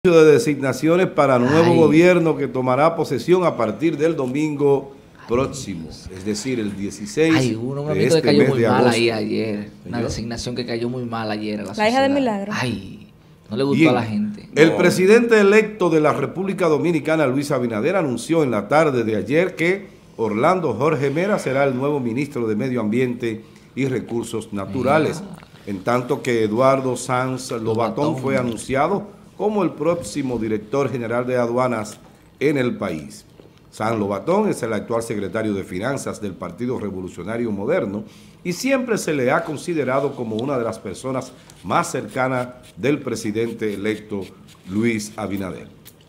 De designaciones para nuevo gobierno que tomará posesión a partir del domingo próximo, es decir, el 16 hubo un de momento este que cayó mes muy de mal agosto. ahí ayer, una designación que cayó muy mal ayer a la La hija de sociedad. Milagro. No le gustó Bien, a la gente. el presidente electo de la República Dominicana, Luis Abinader, anunció en la tarde de ayer que Orlando Jorge Mera será el nuevo ministro de Medio Ambiente y Recursos Naturales, en tanto que Eduardo Sanz Lobatón fue anunciado como el próximo director general de aduanas en el país. Sanz Lobatón es el actual secretario de Finanzas del Partido Revolucionario Moderno y siempre se le ha considerado como una de las personas más cercanas del presidente electo Luis Abinader.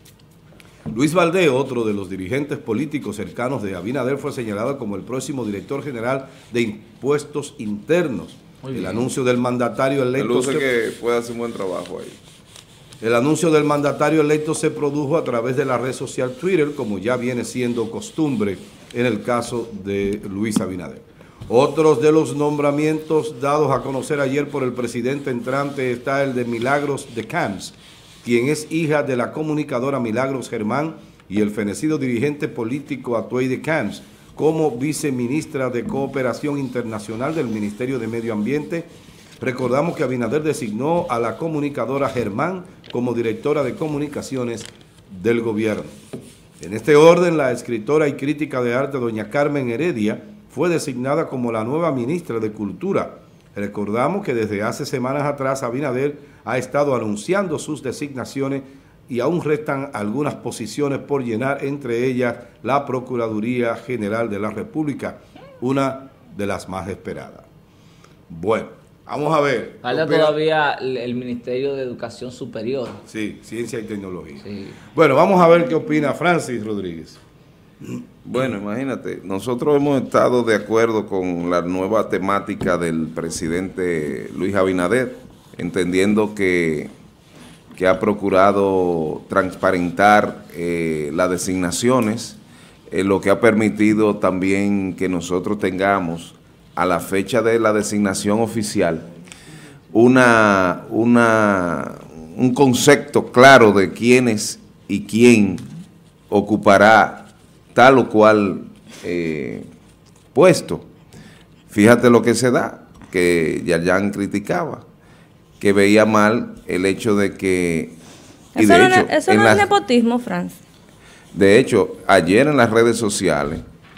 Luis Valdés, otro de los dirigentes políticos cercanos de Abinader, fue señalado como el próximo director general de Impuestos Internos. El anuncio del mandatario electo... Luce que puede hacer un buen trabajo ahí. El anuncio del mandatario electo se produjo a través de la red social Twitter, como ya viene siendo costumbre en el caso de Luis Abinader. Otros de los nombramientos dados a conocer ayer por el presidente entrante está el de Milagros de Camps, quien es hija de la comunicadora Milagros Germán y el fenecido dirigente político Atuey de Camps, como viceministra de Cooperación Internacional del Ministerio de Medio Ambiente. Recordamos que Abinader designó a la comunicadora Germán como directora de comunicaciones del gobierno. En este orden, la escritora y crítica de arte doña Carmen Heredia fue designada como la nueva ministra de Cultura. Recordamos que desde hace semanas atrás Abinader ha estado anunciando sus designaciones y aún restan algunas posiciones por llenar, entre ellas la Procuraduría General de la República, una de las más esperadas. Bueno. Vamos a ver. Falta todavía el Ministerio de Educación Superior. Sí, Ciencia y Tecnología. Sí. Bueno, vamos a ver qué opina Francis Rodríguez. Bueno, imagínate, nosotros hemos estado de acuerdo con la nueva temática del presidente Luis Abinader, entendiendo que ha procurado transparentar las designaciones, lo que ha permitido también que nosotros tengamos a la fecha de la designación oficial, un concepto claro de quiénes y quién ocupará tal o cual puesto. Fíjate lo que se da, que Yayan criticaba, que veía mal el hecho de que... Eso no es nepotismo, Franz. De hecho, ayer en las redes sociales,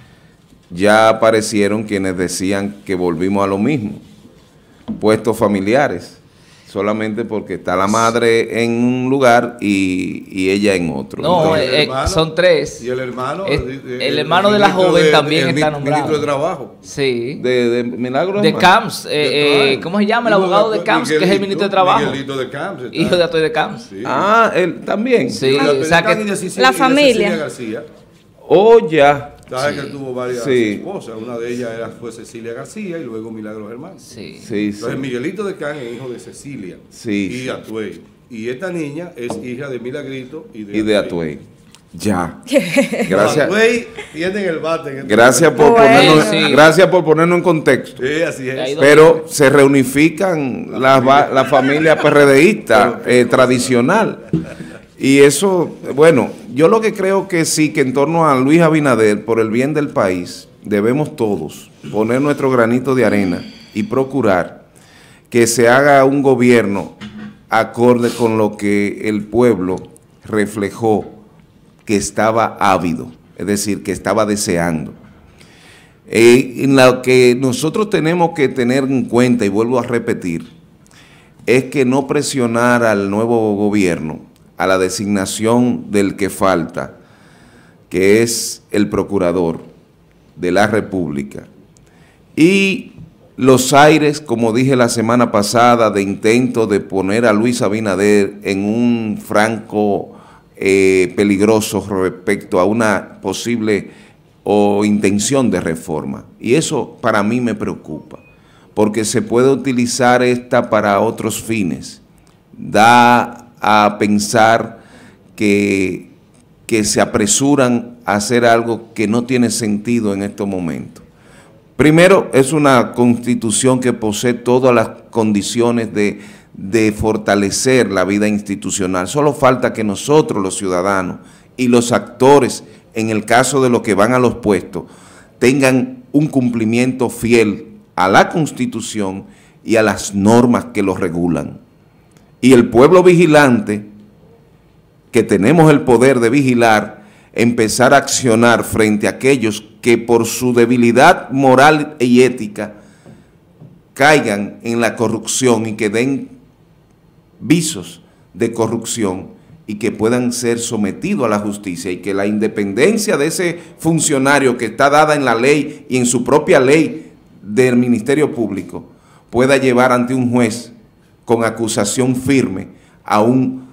ya aparecieron quienes decían que volvimos a lo mismo, puestos familiares, solamente porque está la madre en un lugar y ella en otro. No, Entonces, son tres. Y el hermano... el hermano de la joven también está nombrado. Ministro de Trabajo. Sí. De Milagro de Camps. ¿Cómo se llama? El abogado de Camps, que es el ministro de Trabajo. Miguelito de Camps. Hijo de Atuey de Camps. Sí. Ah, él también. Sí, o sea que la familia. García. Oh, ya. Sabes que él tuvo varias Sí. esposas, una de ellas fue Cecilia García y luego Milagros Germán. Sí. Sí, Entonces sí. Miguelito de Can es hijo de Cecilia y Atuey. Y esta niña es hija de Milagrito y de Atuey. Ya. Gracias. Atuey tienen el bate. Gracias por ponernos en contexto. Sí, así es. Pero se reunifican la familia PRDista tradicional. Y eso, bueno, yo lo que creo que sí, que en torno a Luis Abinader, por el bien del país, debemos todos poner nuestro granito de arena y procurar que se haga un gobierno acorde con lo que el pueblo reflejó que estaba ávido, es decir, que estaba deseando. En lo que nosotros tenemos que tener en cuenta, y vuelvo a repetir, es que no presionar al nuevo gobierno a la designación del que falta, que es el procurador de la República. Y los aires, como dije la semana pasada, de intento de poner a Luis Abinader en un franco peligroso respecto a una posible o intención de reforma. Y eso para mí me preocupa, porque se puede utilizar esta para otros fines. Da a pensar que se apresuran a hacer algo que no tiene sentido en estos momentos. Primero, es una constitución que posee todas las condiciones de de fortalecer la vida institucional. Solo falta que nosotros, los ciudadanos y los actores, en el caso de los que van a los puestos, tengan un cumplimiento fiel a la Constitución y a las normas que los regulan. Y el pueblo vigilante, que tenemos el poder de vigilar, empezar a accionar frente a aquellos que por su debilidad moral y ética caigan en la corrupción y que den visos de corrupción y que puedan ser sometidos a la justicia, y que la independencia de ese funcionario que está dada en la ley y en su propia ley del Ministerio Público pueda llevar ante un juez con acusación firme a un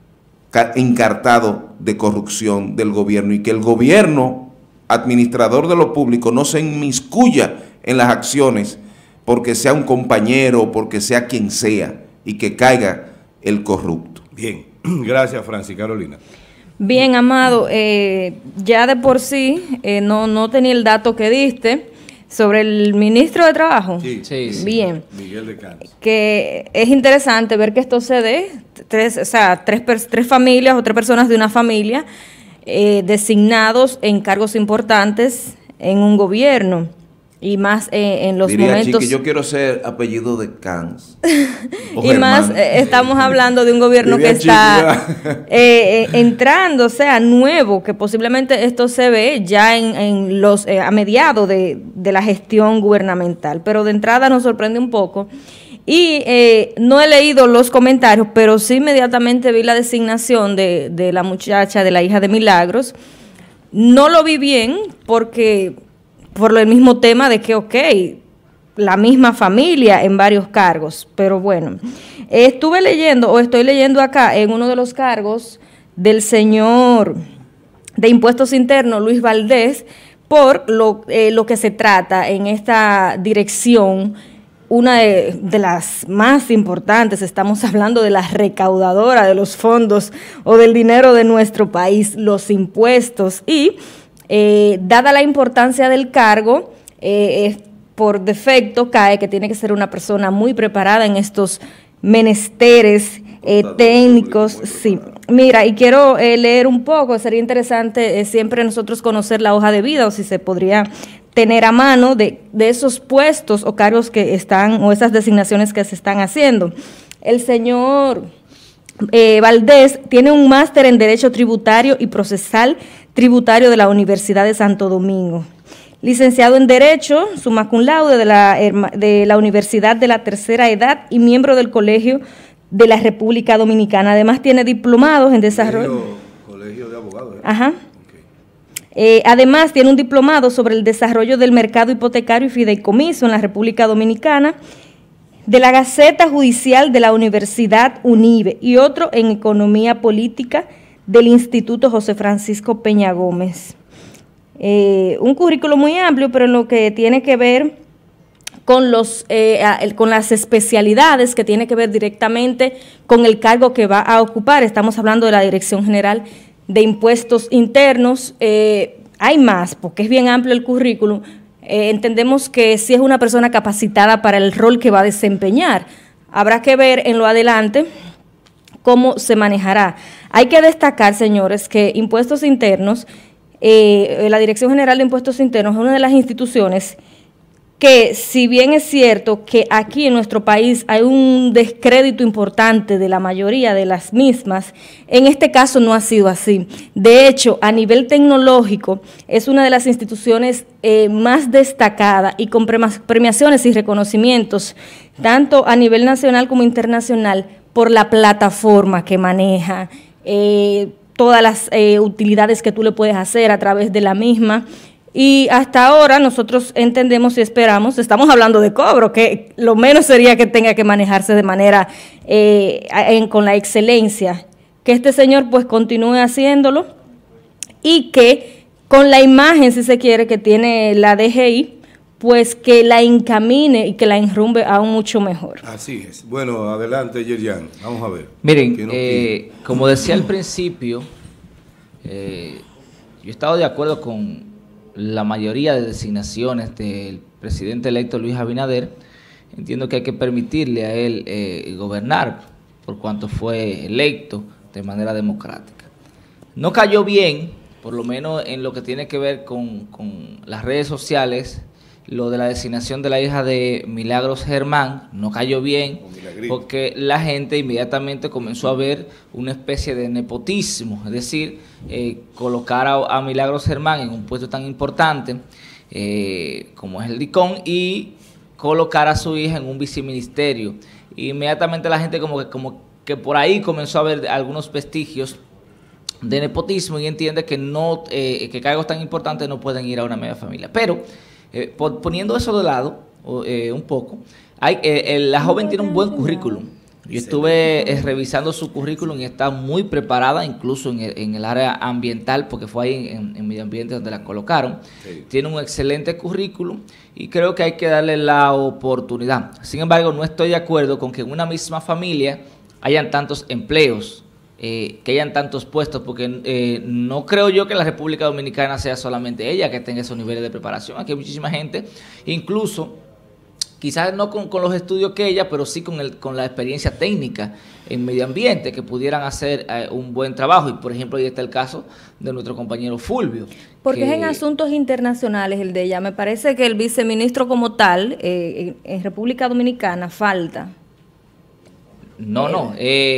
encartado de corrupción del gobierno, y que el gobierno, administrador de lo público, no se inmiscuya en las acciones porque sea un compañero o porque sea quien sea, y que caiga el corrupto. Bien, gracias, Francis. Carolina. Bien, Amado, ya de por sí no tenía el dato que diste sobre el ministro de Trabajo. Sí. Bien. Miguel de Cans. Que es interesante ver que esto se dé, tres familias o tres personas de una familia designados en cargos importantes en un gobierno. Y más en los momentos... Chiqui, yo quiero ser apellido de Cans. Y más estamos hablando de un gobierno que está entrando, o sea, nuevo, que posiblemente esto se ve ya en los a mediados de la gestión gubernamental. Pero de entrada nos sorprende un poco. Y no he leído los comentarios, pero sí inmediatamente vi la designación de la muchacha, de la hija de Milagros. No lo vi bien porque... por el mismo tema de que, la misma familia en varios cargos, pero bueno, estoy leyendo acá en uno de los cargos del señor de Impuestos Internos, Luis Valdés, por lo que se trata en esta dirección, una de las más importantes. Estamos hablando de la recaudadora de los fondos o del dinero de nuestro país, los impuestos, y dada la importancia del cargo, por defecto cae que tiene que ser una persona muy preparada en estos menesteres técnicos. Sí, mira, y quiero leer un poco, sería interesante siempre nosotros conocer la hoja de vida, o si se podría tener a mano de esos puestos o cargos que están, o esas designaciones que se están haciendo. El señor Valdés tiene un máster en Derecho Tributario y Procesal Tributario de la Universidad de Santo Domingo. Licenciado en Derecho, summa cum laude de la Universidad de la Tercera Edad y miembro del Colegio de la República Dominicana. Además tiene diplomados en desarrollo. Colegio de Abogados. Ajá. Okay. Además tiene un diplomado sobre el desarrollo del mercado hipotecario y fideicomiso en la República Dominicana, de la Gaceta Judicial de la Universidad UNIBE, y otro en Economía Política del Instituto José Francisco Peña Gómez. Un currículo muy amplio, pero en lo que tiene que ver con con las especialidades, que tiene que ver directamente con el cargo que va a ocupar. Estamos hablando de la Dirección General de Impuestos Internos. Hay más, porque es bien amplio el currículum. Entendemos que sí es una persona capacitada para el rol que va a desempeñar. Habrá que ver en lo adelante cómo se manejará. Hay que destacar, señores, que Impuestos Internos, la Dirección General de Impuestos Internos es una de las instituciones que, si bien es cierto que aquí en nuestro país hay un descrédito importante de la mayoría de las mismas, en este caso no ha sido así. De hecho, a nivel tecnológico, es una de las instituciones más destacadas y con premiaciones y reconocimientos, tanto a nivel nacional como internacional, por la plataforma que maneja, todas las utilidades que tú le puedes hacer a través de la misma. Y hasta ahora nosotros entendemos y esperamos, estamos hablando de cobro, que lo menos sería que tenga que manejarse de manera con la excelencia, que este señor pues continúe haciéndolo, y que con la imagen, si se quiere, que tiene la DGI, pues que la encamine y que la enrumbe aún mucho mejor. Así es. Bueno, adelante, Yerian, vamos a ver. Miren, como decía al principio, yo he estado de acuerdo con la mayoría de designaciones del presidente electo Luis Abinader, entiendo que hay que permitirle a él gobernar por cuanto fue electo de manera democrática. No cayó bien, por lo menos en lo que tiene que ver con las redes sociales, lo de la designación de la hija de Milagros Germán, no cayó bien, porque la gente inmediatamente comenzó a ver una especie de nepotismo, es decir, colocar a Milagros Germán en un puesto tan importante como es el DICON y colocar a su hija en un viceministerio. Inmediatamente la gente como que por ahí comenzó a ver algunos vestigios de nepotismo y entiende que que cargos tan importantes no pueden ir a una media familia. Pero poniendo eso de lado un poco, la joven tiene un buen currículum. Yo estuve revisando su currículum y está muy preparada, incluso en el área ambiental, porque fue ahí en medio ambiente donde la colocaron. Sí. Tiene un excelente currículum y creo que hay que darle la oportunidad. Sin embargo, no estoy de acuerdo con que en una misma familia hayan tantos empleos, que hayan tantos puestos, porque no creo yo que en la República Dominicana sea solamente ella que tenga esos niveles de preparación. Aquí hay muchísima gente, incluso quizás no con los estudios que ella, pero sí con la experiencia técnica en medio ambiente, que pudieran hacer un buen trabajo. Y por ejemplo, ahí está el caso de nuestro compañero Fulvio. Porque es en asuntos internacionales el de ella. Me parece que el viceministro como tal, en República Dominicana, falta. No.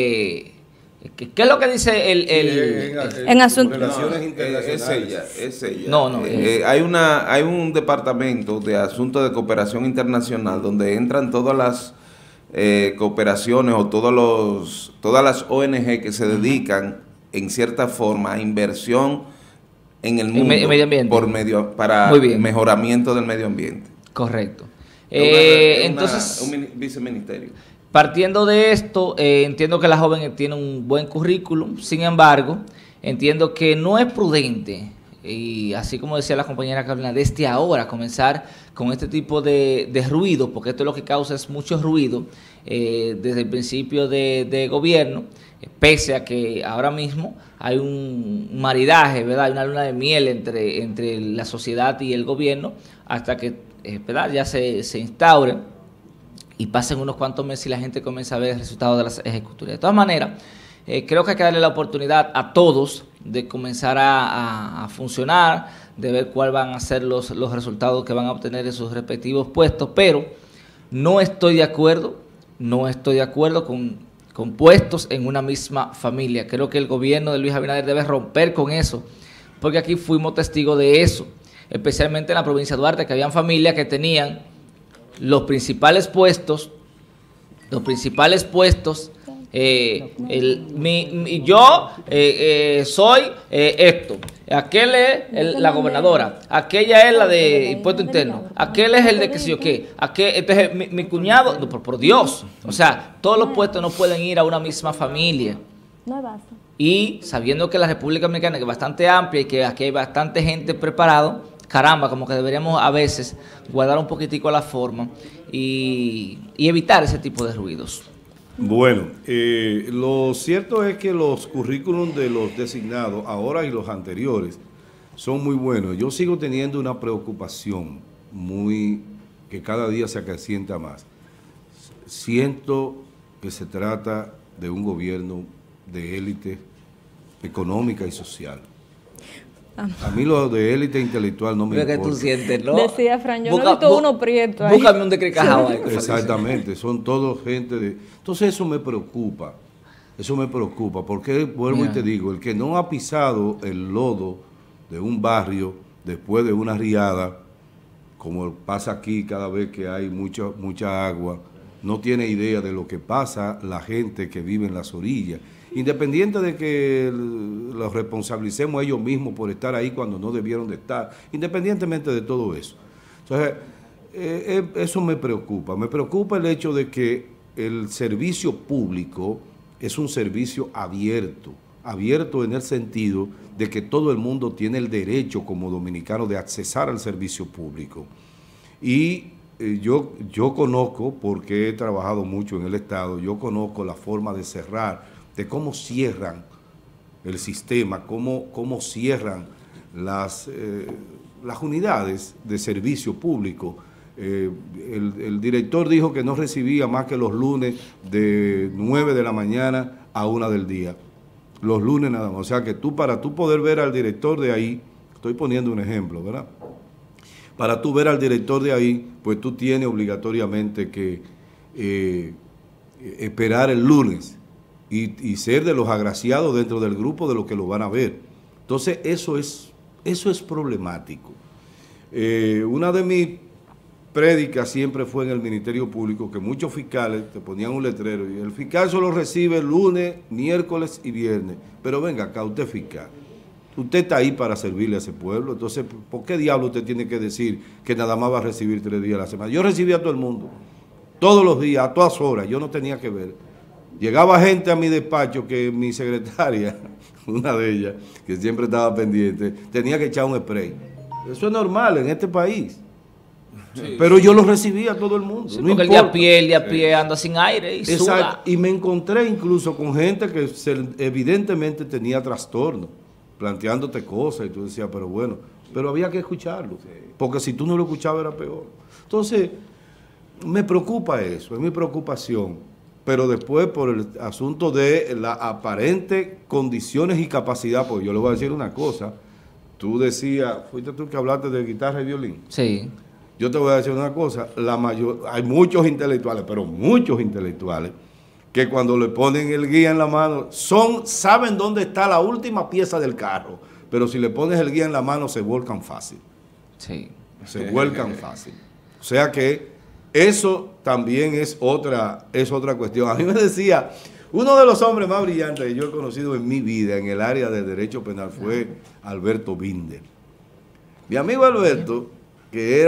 ¿Qué es lo que dice en asuntos relaciones internacionales? Es ella. Hay un departamento de asuntos de cooperación internacional donde entran todas las cooperaciones o todas las ONG que se dedican en cierta forma a inversión en el mundo medio ambiente. Para mejoramiento del medio ambiente. Correcto. Entonces, un viceministerio. Partiendo de esto, entiendo que la joven tiene un buen currículum, sin embargo, entiendo que no es prudente, y así como decía la compañera Carolina, desde ahora comenzar con este tipo de ruido, porque esto lo que causa es mucho ruido desde el principio de gobierno, pese a que ahora mismo hay un maridaje, ¿verdad? Hay una luna de miel entre la sociedad y el gobierno, hasta que ¿verdad? Ya se instaure y pasen unos cuantos meses y la gente comienza a ver el resultado de las ejecutorias. De todas maneras, creo que hay que darle la oportunidad a todos de comenzar a funcionar, de ver cuáles van a ser los resultados que van a obtener en sus respectivos puestos, pero no estoy de acuerdo con puestos en una misma familia. Creo que el gobierno de Luis Abinader debe romper con eso, porque aquí fuimos testigos de eso, especialmente en la provincia de Duarte, que habían familias que tenían los principales puestos, yo soy esto, aquel es la gobernadora, aquella es la de impuesto interno, aquel es el de que sé yo qué, este es mi cuñado, no, por Dios, o sea, todos los puestos no pueden ir a una misma familia. Y sabiendo que la República Dominicana es bastante amplia y que aquí hay bastante gente preparada, caramba, como que deberíamos a veces guardar un poquitico la forma y evitar ese tipo de ruidos. Bueno, lo cierto es que los currículums de los designados, ahora y los anteriores, son muy buenos. Yo sigo teniendo una preocupación que cada día se acrecienta más. Siento que se trata de un gobierno de élite económica y social. A mí lo de élite intelectual no me importa. ¿Qué tú sientes, no? Decía Fran, yo no he visto uno prieto ahí. Búscame un decrecajado ahí. Exactamente, son todos gente de... Entonces eso me preocupa, porque vuelvo y te digo, el que no ha pisado el lodo de un barrio después de una riada, como pasa aquí cada vez que hay mucha agua, no tiene idea de lo que pasa la gente que vive en las orillas. Independiente de que los responsabilicemos ellos mismos por estar ahí cuando no debieron de estar, independientemente de todo eso. Entonces, eso me preocupa el hecho de que el servicio público es un servicio abierto en el sentido de que todo el mundo tiene el derecho como dominicano de accesar al servicio público. Y yo conozco, porque he trabajado mucho en el Estado, yo conozco la forma de cerrar, de cómo cierran el sistema, cómo cierran las unidades de servicio público El director dijo que no recibía más que los lunes de 9 de la mañana a 1 del día. Los lunes nada más. O sea que para tú poder ver al director de ahí, estoy poniendo un ejemplo, ¿verdad? Para tú ver al director de ahí, pues tú tienes obligatoriamente que esperar el lunes y ser de los agraciados dentro del grupo de los que lo van a ver. Entonces eso es problemático. Una de mis prédicas siempre fue en el Ministerio Público que muchos fiscales te ponían un letrero y el fiscal solo recibe lunes, miércoles y viernes. Pero venga acá, usted es fiscal. Usted está ahí para servirle a ese pueblo. Entonces, ¿por qué diablo usted tiene que decir que nada más va a recibir 3 días a la semana? Yo recibía a todo el mundo, todos los días, a todas horas. Yo no tenía que ver. Llegaba gente a mi despacho que mi secretaria, una de ellas, que siempre estaba pendiente, tenía que echar un spray. Eso es normal en este país. Sí, pero yo lo recibía a todo el mundo. Sí, no porque el de a pie anda sin aire y suda. Y me encontré incluso con gente que evidentemente tenía trastorno, planteándote cosas y tú decías, pero bueno, pero había que escucharlo, porque si tú no lo escuchabas era peor. Entonces, me preocupa eso, es mi preocupación, pero después por el asunto de la aparente condiciones y capacidad, porque yo le voy a decir una cosa, tú decías, fuiste tú que hablaste de guitarra y violín. Sí. Yo te voy a decir una cosa, hay muchos intelectuales, pero muchos intelectuales, que cuando le ponen el guía en la mano, saben dónde está la última pieza del carro, pero si le pones el guía en la mano se vuelcan fácil. Sí. Se vuelcan fácil. O sea que eso también es otra cuestión. A mí me decía, uno de los hombres más brillantes que yo he conocido en mi vida en el área de derecho penal fue Alberto Binder. Mi amigo Alberto, que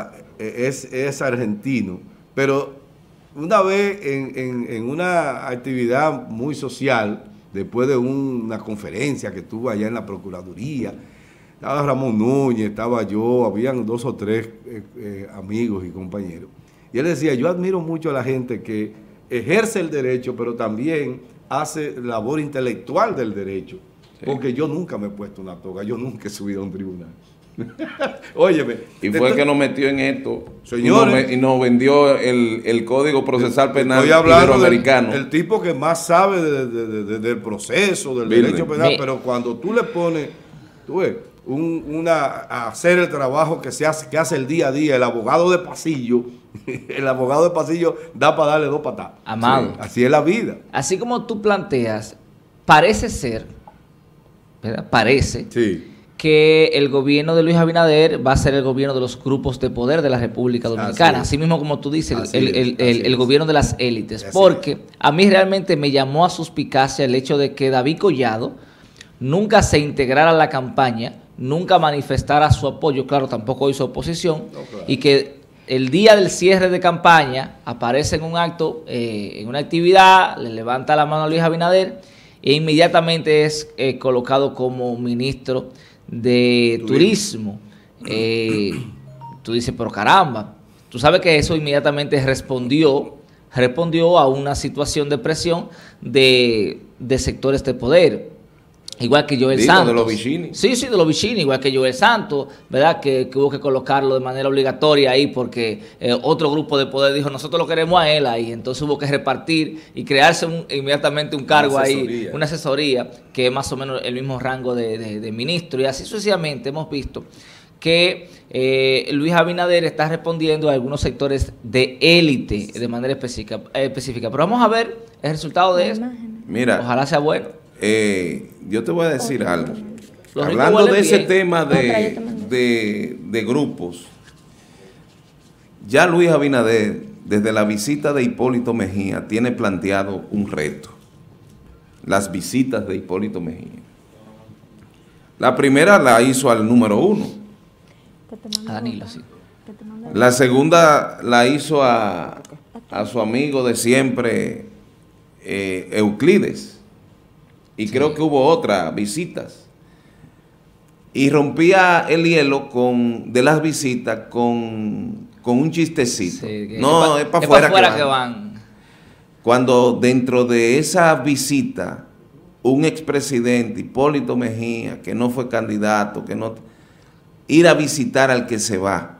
es argentino, pero una vez en una actividad muy social, después de una conferencia que tuvo allá en la Procuraduría, estaba Ramón Núñez, estaba yo, habían 2 o 3 amigos y compañeros. Y él decía, yo admiro mucho a la gente que ejerce el derecho, pero también hace labor intelectual del derecho. Sí. Porque yo nunca me he puesto una toga, yo nunca he subido a un tribunal. Óyeme. Y fue el que nos metió en esto, señores, y nos vendió el Código Procesal Penal iberoamericano. El tipo que más sabe del proceso, del derecho penal, pero cuando tú le pones, tú ves, a hacer el trabajo que hace el día a día, el abogado de pasillo, da para darle 2 patadas. Amado. Sí, así es la vida. Así como tú planteas, parece ser, ¿verdad? Parece. Sí. Que el gobierno de Luis Abinader va a ser el gobierno de los grupos de poder de la República Dominicana. Así mismo como tú dices, el gobierno de las élites. Porque a mí realmente me llamó a suspicacia el hecho de que David Collado nunca se integrara a la campaña, nunca manifestara su apoyo, claro, tampoco hizo oposición, y que el día del cierre de campaña aparece en un acto, en una actividad, le levanta la mano a Luis Abinader e inmediatamente es colocado como ministro de Turismo. Tú dices, pero caramba, tú sabes que eso inmediatamente respondió a una situación de presión de sectores de poder. Igual que Joel Santos. De los Vicini. Sí, de los Vicini, igual que Joel Santos, ¿verdad? Que hubo que colocarlo de manera obligatoria ahí porque otro grupo de poder dijo, nosotros lo queremos a él ahí. Entonces hubo que repartir y crearse inmediatamente un cargo ahí, una asesoría, que es más o menos el mismo rango de ministro. Y así sucesivamente hemos visto que Luis Abinader está respondiendo a algunos sectores de élite de manera específica. Pero vamos a ver el resultado de eso. Mira, ojalá sea bueno. Yo te voy a decir algo. Hablando de ese tema de grupos, ya Luis Abinader, desde la visita de Hipólito Mejía, tiene planteado un reto. Las visitas de Hipólito Mejía. La primera la hizo al número 1. A Danilo, sí. La segunda la hizo a su amigo de siempre, Euclides. Y sí, creo que hubo otras visitas. Y rompía el hielo de las visitas con un chistecito. Sí, no, es para afuera que van. Cuando dentro de esa visita, un expresidente, Hipólito Mejía, que no fue candidato, ir a visitar al que se va,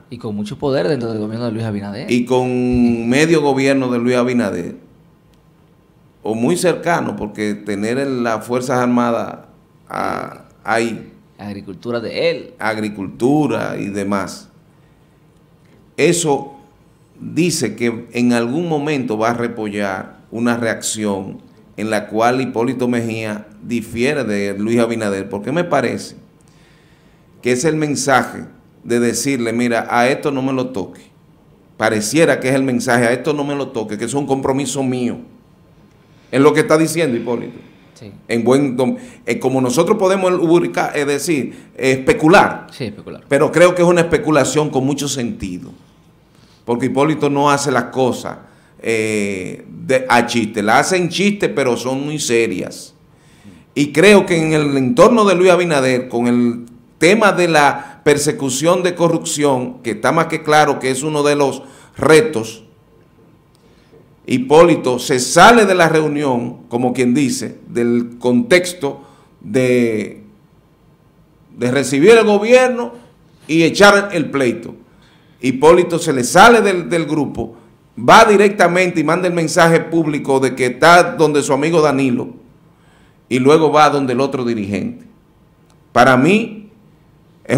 Y con mucho poder dentro del gobierno de Luis Abinader. y con medio gobierno de Luis Abinader, o muy cercano, porque tener en las Fuerzas Armadas hay Agricultura de él. agricultura y demás. Eso dice que en algún momento va a repollar una reacción en la cual Hipólito Mejía difiere de Luis Abinader, porque me parece que es el mensaje de decirle, mira, a esto no me lo toque. Pareciera que es el mensaje, a esto no me lo toque, que es un compromiso mío. Es lo que está diciendo Hipólito. Sí. Como nosotros podemos ubicar, es decir, especular. Sí, especular. Pero creo que es una especulación con mucho sentido. Porque Hipólito no hace las cosas a chiste. Las hace en chiste, pero son muy serias. Y creo que en el entorno de Luis Abinader, con el tema de la persecución de corrupción, que está más que claro que es uno de los retos, Hipólito se sale de la reunión, como quien dice, del contexto de recibir el gobierno y echar el pleito. Hipólito se le sale del grupo, va directamente y manda el mensaje público de que está donde su amigo Danilo y luego va donde el otro dirigente. Para mí es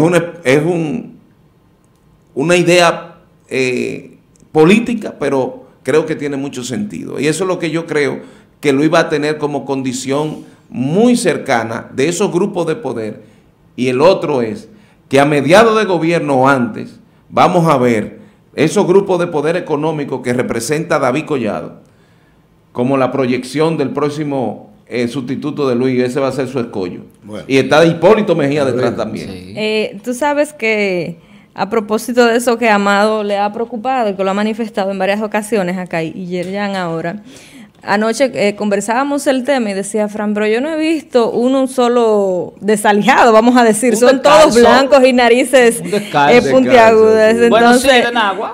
una idea política, pero creo que tiene mucho sentido. Y eso es lo que yo creo que lo iba a tener como condición muy cercana de esos grupos de poder. Y el otro es que a mediados de gobierno o antes vamos a ver esos grupos de poder económico que representa David Collado como la proyección del próximo sustituto de Luis. Ese va a ser su escollo. Bueno, y está Hipólito Mejía detrás también. Sí. Tú sabes que a propósito de eso que Amado le ha preocupado y que lo ha manifestado en varias ocasiones acá y Yerjan ahora, anoche conversábamos el tema y decía Fran, pero yo no he visto uno solo desalijado, vamos a decir, son todos blancos y narices puntiagudas. Bueno, sí, entonces, de Nagua.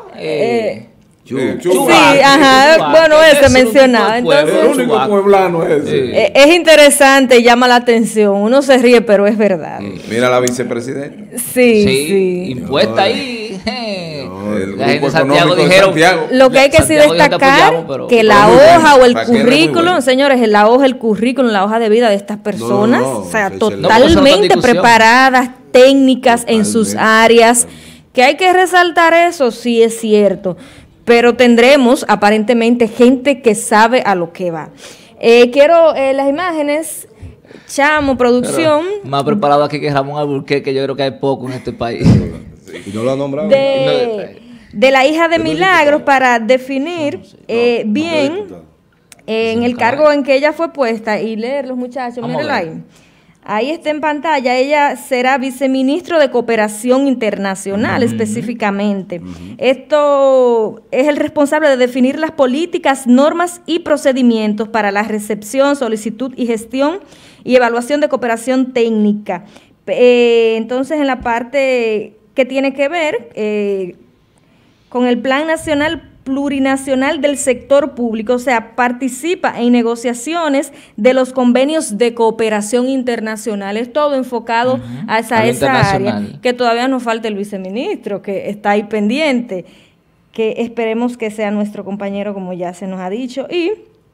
Sí, ajá, bueno, ese mencionaba. Entonces, el único pueblano es ese. Es interesante y llama la atención. Uno se ríe, pero es verdad. Mira la vicepresidenta. Sí. Impuesta ahí. El la gente grupo de Santiago económico dijeron. de Santiago. Lo que hay que sí destacar, que la hoja o el currículum, señores, la hoja, el currículum, la hoja de vida de estas personas, o sea, totalmente preparadas, técnicas en sus áreas. Que hay que resaltar eso, sí es cierto, pero tendremos aparentemente gente que sabe a lo que va. Quiero las imágenes, Chamo, producción. Pero más preparado aquí que Ramón Alburquerque, que yo creo que hay poco en este país. ¿Y no lo han nombrado? De la hija de Milagros para definir bien en el cargo en que ella fue puesta y leer los muchachos, mírenlo ahí. Ahí está en pantalla, ella será viceministro de Cooperación Internacional específicamente. Esto es el responsable de definir las políticas, normas y procedimientos para la recepción, solicitud y gestión y evaluación de cooperación técnica. Entonces, en la parte que tiene que ver con el Plan Nacional Plurinacional del Sector Público, o sea, participa en negociaciones de los convenios de cooperación internacional. Es todo enfocado a esa área, que todavía nos falta el viceministro, que está ahí pendiente, que esperemos que sea nuestro compañero, como ya se nos ha dicho. Y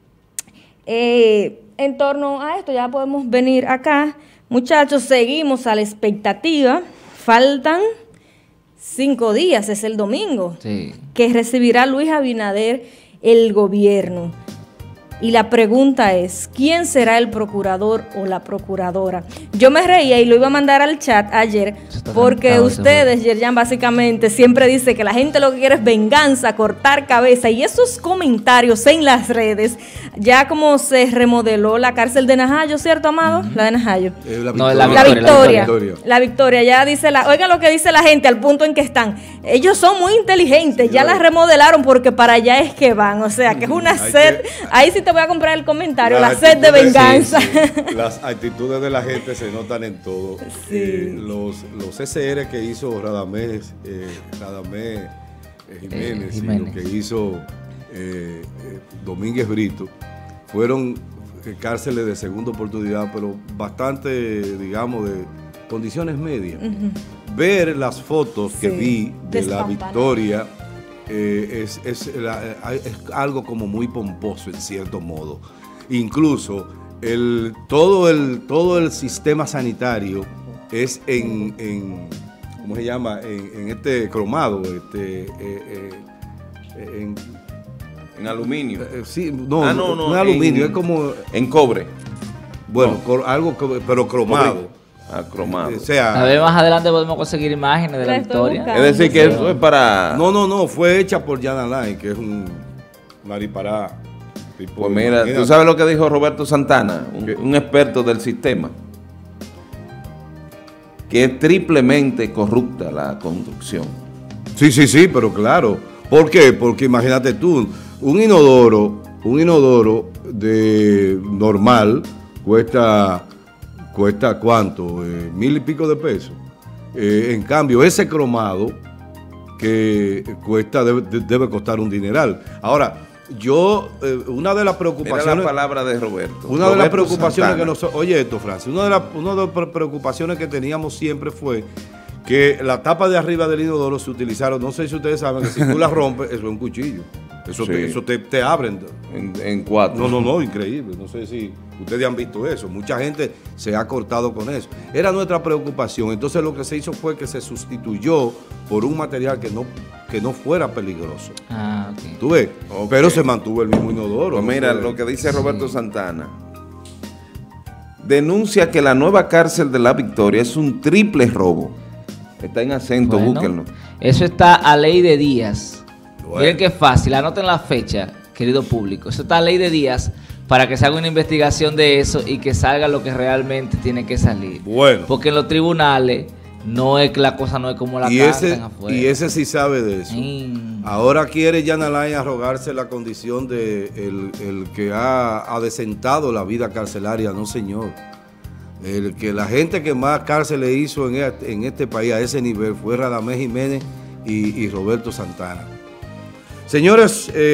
en torno a esto ya podemos venir acá. Muchachos, seguimos a la expectativa. Faltan 5 días, es el domingo, que recibirá Luis Abinader el gobierno. Y la pregunta es, ¿quién será el procurador o la procuradora? Yo me reía y lo iba a mandar al chat ayer, porque ustedes, Yerjan, básicamente siempre dice que la gente lo que quiere es venganza, cortar cabeza, y esos comentarios en las redes, ya como se remodeló la cárcel de Najayo, ¿cierto, Amado? La de Najayo. La Victoria, ya dice oigan lo que dice la gente al punto en que están. Ellos son muy inteligentes, ya la remodelaron porque para allá es que van, o sea, que es una sed, ahí sí te voy a comprar el comentario, la sed de venganza. Las actitudes de la gente se notan en todo. Los SR que hizo Radamés Jiménez. Y lo que hizo Domínguez Brito fueron cárceles de segunda oportunidad, pero bastante, digamos, condiciones medias. Ver las fotos que vi de la victoria es algo como muy pomposo en cierto modo. Incluso todo el sistema sanitario es en ¿cómo se llama? En este cromado, en aluminio. Sí, no es aluminio, es como en cobre. Bueno, pero cromado. Cromado. O sea, a ver, más adelante podemos conseguir imágenes de la victoria. Es decir, que eso es para... No, fue hecha por Jan Alain, que es un maripará. Pues mira, tú sabes lo que dijo Roberto Santana, un experto del sistema, que es triplemente corrupta la construcción. Sí, pero claro. ¿Por qué? Porque imagínate tú, un inodoro de normal cuesta ¿cuánto? 1,000 y pico de pesos. En cambio, ese cromado que cuesta debe costar un dineral. Ahora, una de las preocupaciones... Era la palabra de Roberto. Una de las preocupaciones que nosotros... Oye esto, Francis. Una de las preocupaciones que teníamos siempre fue que la tapa de arriba del inodoro se utilizaron, no sé si ustedes saben que si tú la rompes, eso es un cuchillo. Eso te abren. En cuatro. No, increíble. No sé si ustedes han visto eso. Mucha gente se ha cortado con eso. Era nuestra preocupación. Entonces lo que se hizo fue que se sustituyó por un material que no fuera peligroso. Ok. ¿Tú ves? Okay. Pero se mantuvo el mismo inodoro. Pues mira, lo que dice Roberto Santana. Denuncia que la nueva cárcel de La Victoria es un triple robo. Está en acento, búsquenlo. Eso está a ley de días. Miren qué fácil, anoten la fecha, querido público. Eso está a ley de días para que se haga una investigación de eso y que salga lo que realmente tiene que salir. Bueno. Porque en los tribunales la cosa no es como la cantan afuera. Y ese sí sabe de eso. Ahora quiere Jan Alain arrogarse la condición de el que ha adecentado la vida carcelaria. No, señor. El que la gente que más cárceles hizo en este país a ese nivel fue Radamés Jiménez y Roberto Santana. Señores,